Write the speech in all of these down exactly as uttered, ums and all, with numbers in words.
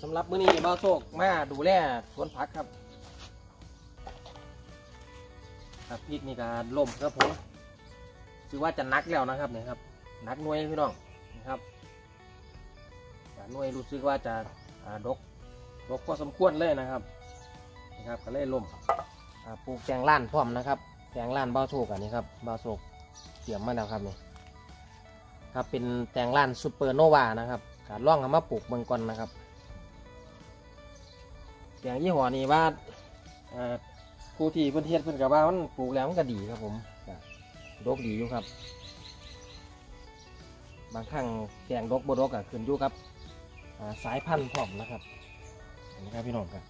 สำหรับมื้อนี้บ่าวโชคมาดูแลสวนผักครับครับพริกนี่ก็ล่มครับผมถือว่าจะนักแล้วนะครับเนี่ยครับนักหน่วยพี่น้องนะครับหน่วยรู้สึกว่าจะดกดกพอสมควรเลยนะครับนะครับก็เลยล่มปลูกแตงล้านพร้อมนะครับแตงล้านบ่าวโชคอันนี้ครับบ่าวโชคเตรียมมาแล้วครับนี่ครับเป็นแตงล้านซูเปอร์โนวานะครับการล่องเอามาปลูกเมืองก่อนนะครับแตงยี่ห้อนี้ว่าผู้ที่เพื่อนเทียนเพื่อนกับว่ามันปลูกแล้วมันก็ดีครับผมดกดีอยู่ครับบางครั้งแตงดกบ่ดกอ่ะขึ้นอยู่กับสายพันธุ์พร้อมนะครับนี่ครับพี่น้องครับ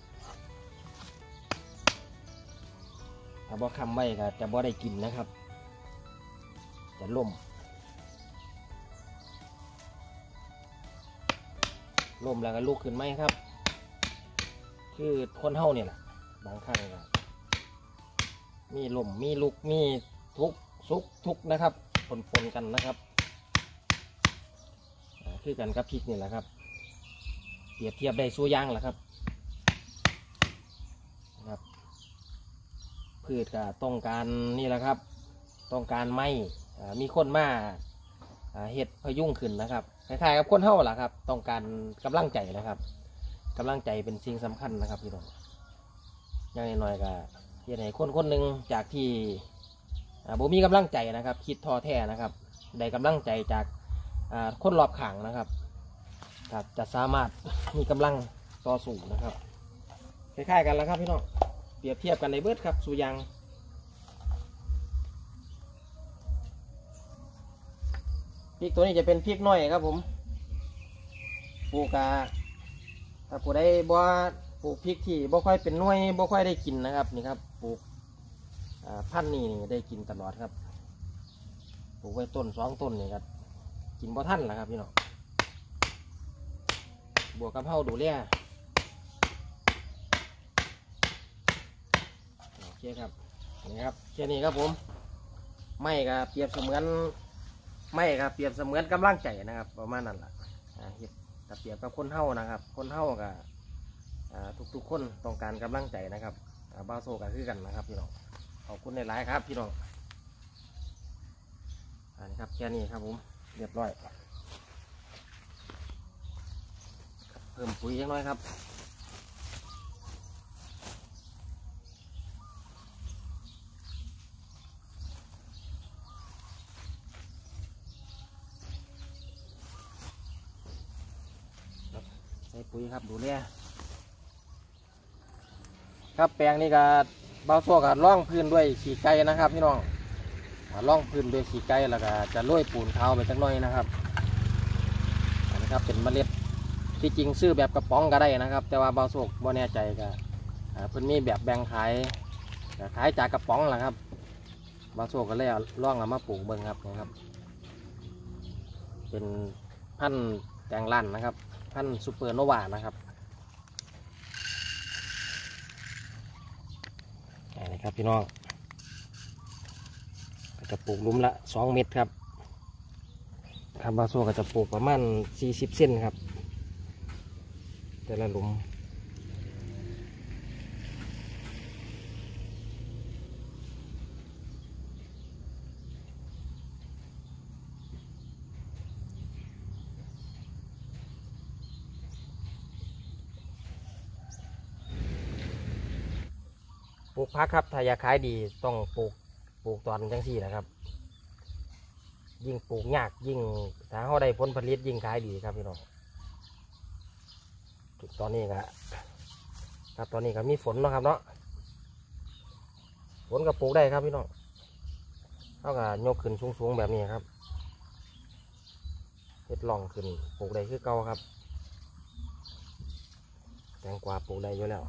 ถ้าบ่คำไว้ก็จะบ่ได้กินนะครับจะล่มล่มแล้วก็ลุกขึ้นไหมครับคือคนเฮาเนี่ยแหละบางครั้งก็มีล่มมีลุกมีทุกสุกทุกนะครับปนปนกันนะครับคือกันกับพริกนี่แหละครับเปรียบเทียบได้สู้ย่างแหละครับนะครับพืชก็ต้องการนี่แหละครับต้องการไม้มีคนมาเห็ดพยุงขึ้นนะครับคล้ายๆกับคนเฮาแหละครับต้องการกำลังใจนะครับกำลังใจเป็นสิ่งสำคัญนะครับพี่น้องอย่างน้อยๆก็เฮ็ดให้คนคนหนึ่งจากที่บ่มีกำลังใจนะครับคิดท้อแท้นะครับได้กำลังใจจากคนรอบข้างนะครับจะสามารถมีกำลังต่อสู้นะครับคล้ายๆกันแล้วครับพี่น้องเปรียบเทียบกันในเบิดครับสู่ยางพริกตัวนี้จะเป็นพริกน้อยครับผมปลูกกะถ้าผู้ใดบ่ปลูกพริกที่บ่ค่อยเป็นหน่วยบ่ค่อยได้กินนะครับนี่ครับปลูกพันธุ์นี่ได้กินตลอดครับปลูกไว้ต้นสองต้นนี่ครับกินบ่ทันแหละครับพี่น้องบวกกับเฮาดูแลโอเคครับนี่ครับแค่นี้ครับผมไม่ก็เปรียบเสมือนไม่ก็เปรียบเสมือนกำลังใจนะครับประมาณนั้นแหละเฮ็ดแต่เปรียบกับคนเฮานะครับคนเฮากับทุกๆคนต้องการกำลังใจนะครับบ่าวโชคก็คือกันนะครับพี่น้องขอบคุณในหลายครับพี่น้องอันนี้ครับแค่นี้ครับผมเรียบร้อยเพิ่มปุ๋ยยังน้อยครับใส่ปุ๋ยครับดูแลครับแปลงนี้ก็บ่าวโชคก็ล่องพื้นด้วยขี้ไก่นะครับพี่น้องล่องพื้นด้วยขี้ไก่แล้วก็จะโรยปูนขาวไปสักหน่อยนะครับอันนี้ครับเป็นเมล็ดที่จริงซื้อแบบกระป๋องก็ได้นะครับแต่ว่าบ่าวโชคบ่แน่ใจก็เพิ่นมีแบบแบ่งขายขายจากกระป๋องแหละครับบ่าวโชคก็เลยล่องเอามาปลูกเบิ่งครับนะครับเป็นพันธุ์แตงล้านนะครับพันธุ์ซูเปอร์โนวานะครับนี่ครับพี่น้องจะปลูกหลุมละสองเมตรครับครับบ่าวโชคก็จะปลูกประมาณสี่สิบเซนครับแต่ละหลุมปลูกพักครับถ้าอยากขายดีต้องปลูกปลูกตอนจังสี่นะครับยิ่งปลูกยากยิ่งถ้าเขาได้ผลผลิตยิ่งขายดีครับพี่น้องตอนนี้ก็ครับตอนนี้ก็มีฝนนะครับเนาะฝนก็ปลูกได้ครับพี่น้องเขาก็ยกขึ้นสูงๆแบบนี้ครับเฮ็ดล่องขึ้นปลูกได้คือเก่าครับแตงกวาปลูกได้อยู่แล้ว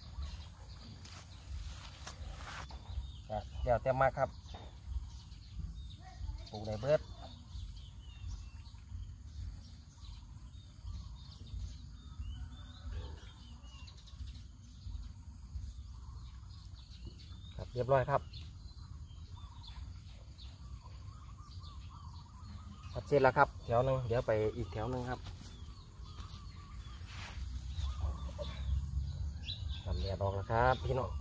เดี๋ยวเต็มมากครับปลูกในเบิดครับเรียบร้อยครับเสร็จแล้วครับแถวหนึ่งเดี๋ยวไปอีกแถวหนึ่งครับออกแล้วครับพี่น้อง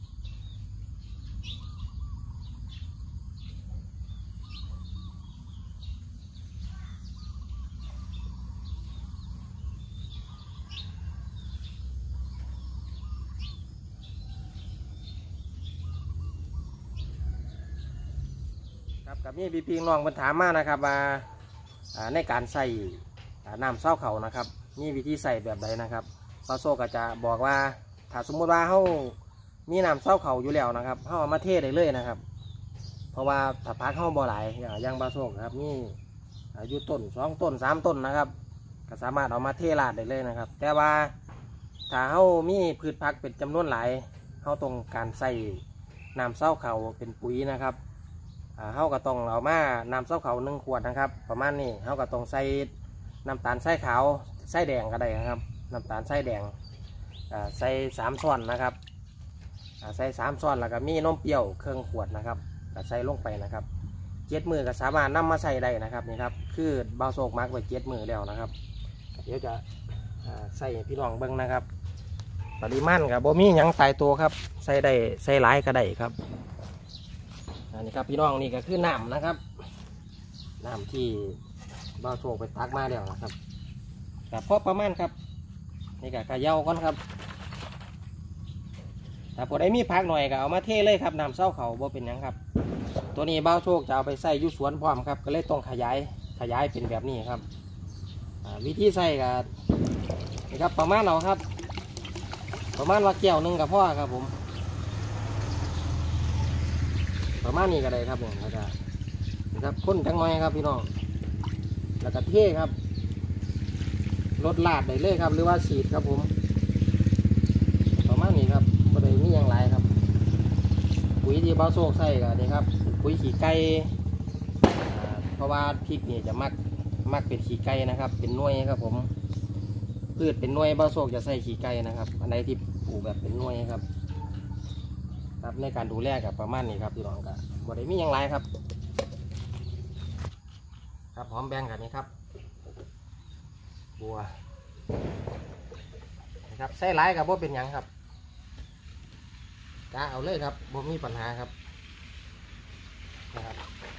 ครับกับนี่พี่พี่น้องมันถามมานะครับว่าในการใส่น้ำเศร้าเขานะครับนี่วิธีใส่แบบใดนะครับปลาโซก็จะบอกว่าถ้าสมมติว่าเขามีน้ำเศร้าเขาอยู่แล้วนะครับเขาเอามาเทได้เลยนะครับเพราะว่าถ้าพักเข้าบ่อหลายอย่างปลาโซครับนี่อยู่ต้นสองต้นสามต้นนะครับก็สามารถเอามาเทราดได้เลยนะครับแต่ว่าถ้าเขามีพืชพักเป็นจำนวนหลายเขาต้องการใส่น้ำเศร้าเขาเป็นปุ๋ยนะครับเขาก็ต้องเอามาน้ำเศร้าเขาหนึ่งขวดนะครับประมาณนี้เขาก็ต้องใส่น้ำตาลทรายขาวทรายแดงก็ได้นะครับน้ำตาลทรายแดงใส่สามช้อนนะครับใส่สามช้อนแล้วก็มีนมเปรี้ยวเครื่องขวดนะครับก็ใส่ลงไปนะครับเจ็ดมือก็สามารถนำมาใส่ได้นะครับนี่ครับคือเบาโศกมักไว้เจ็ดมือแล้วนะครับเดี๋ยวจะใส่พี่น้องเบิ้งนะครับปริมาณกับบ่มีหยังตายตัวครับใส่ได้ใส่หลายก็ได้ครับอันนี้ครับพี่น้องนี่ก็คือน้ำนะครับน้ำที่เบาโศกไปตักมาแล้วนะครับแต่พอประมาณครับนี่ก็กระเยาก่อนครับถ้าพอได้มีพักหน่อยก็เอามาเทเลยครับน้ำเศร้าเขาบ่เป็นยังครับตัวนี้เบาโชคจะเอาไปใส่ยุ่สวนพร้อมครับก็เลยต้องขยายขยายเป็นแบบนี้ครับวิธีใส่ก็นี่ครับประมาณเราครับประมาณว่าเกี่ยวหนึ่งกับพ่อครับผมประมาณนี้ก็ได้ครับเนี่ยแล้วก็นี่ครับข้นจังน้อยครับพี่น้องแล้วก็เทครับลดลาดได้เลยครับหรือว่าฉีดครับผมประมาณนี้ครับก็เลยมีอย่างไรครับปุ๋ยที่เบาโซกใส่กันนี่ครับปุ๋ยขี้ไก่เพราะว่าพริกนี่จะมักมักเป็นขี้ไก่นะครับเป็นหน่วยครับผมพืชเป็นหน่วยเบาโซกจะใส่ขี้ไก่นะครับอันไหนที่ปลูกแบบเป็นหน่วยครับครับในการดูแลกับประมาณนี้ครับพี่น้องก็บ่ได้มีอย่างไรครับครับพร้อมแบ่งกันนี่ครับบัวนะครับใส่หลายกับบ่เป็นยังครับกะเอาเลยครับบ่มีปัญหาครับนะครับ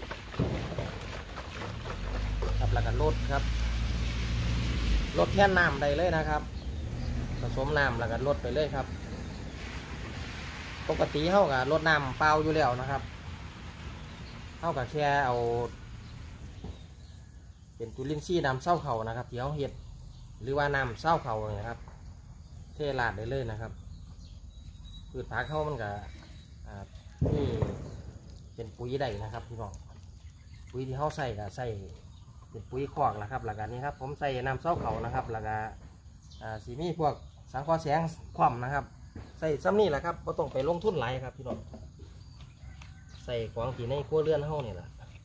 ครับแล้วก็ลดครับลดแค่น้ำได้เลยนะครับผสมน้ำแล้วก็ลดไปเลยครับปกติเท่ากับลดน้ำเปล่าอยู่แล้วนะครับเท่ากับแค่เอาเป็นจุลินทรีย์น้ำเศร้าเขานะครับที่เขาเห็ดหรือว่าน้ำเศร้าเขาเนี่ยครับเทราดได้เลยนะครับพืชผักเขามันก็นี่เป็นปุ๋ยได้นะครับพี่น้องปุ๋ยที่เขาใส่ก็ใส่เป็นปุ๋ยคอกนะครับหลักการนี้ครับผมใส่น้ำเศร้าเขานะครับหลักการสีมีพวกสังเคราะห์แสงคว่ำนะครับใส่ซ้ำนี่แหละครับไม่ต้องไปลงทุนหลายครับพี่น้องใส่ของที่ในครัวเรือนเขาเนี่ยแหละ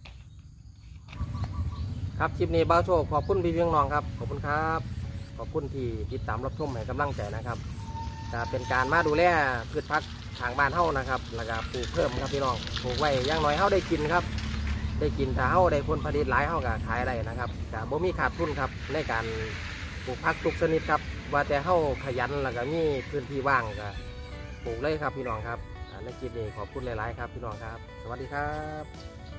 ครับคลิปนี้เบาโชคขอบคุณพี่เพียงน้องครับขอบคุณครับขอบคุณที่ติดตามรับชมให้กำลังใจนะครับจะเป็นการมาดูแลพืชพักทางบ้านเฮานะครับแล้วก็ปลูกเพิ่มครับพี่น้องปลูกไว้อย่างน้อยเฮาได้กินครับได้กินถ้าเฮาได้คนผลิตหลายเฮาก็ขายได้นะครับจะบ่มีขาดทุนครับในการปลูกผักทุกชนิดครับว่าแต่เฮาขยันแล้วก็มีพื้นที่ว่างก็ปลูกเลยครับพี่น้องครับในคลิปนี้ขอบคุณหลายๆครับพี่น้องครับสวัสดีครับ